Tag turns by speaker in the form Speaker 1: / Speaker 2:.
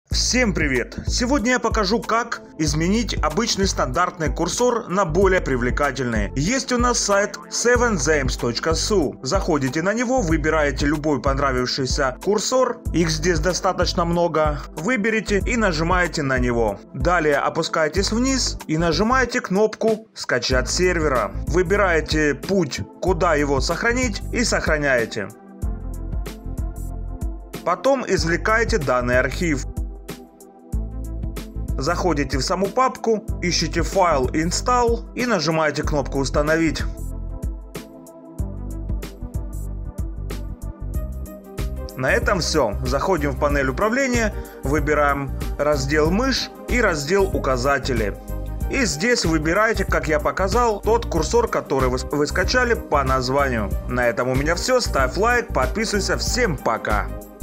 Speaker 1: Всем привет! Сегодня я покажу, как изменить обычный стандартный курсор на более привлекательный. Есть у нас сайт 7themes.su. Заходите на него, выбираете любой понравившийся курсор, их здесь достаточно много, выберите и нажимаете на него. Далее опускаетесь вниз и нажимаете кнопку «Скачать с сервера». Выбираете путь, куда его сохранить, и сохраняете. Потом извлекаете данный архив. Заходите в саму папку, ищите файл Install и нажимаете кнопку «Установить». На этом все. Заходим в панель управления, выбираем раздел «Мышь» и раздел «Указатели». И здесь выбираете, как я показал, тот курсор, который вы скачали по названию. На этом у меня все. Ставь лайк, подписывайся. Всем пока!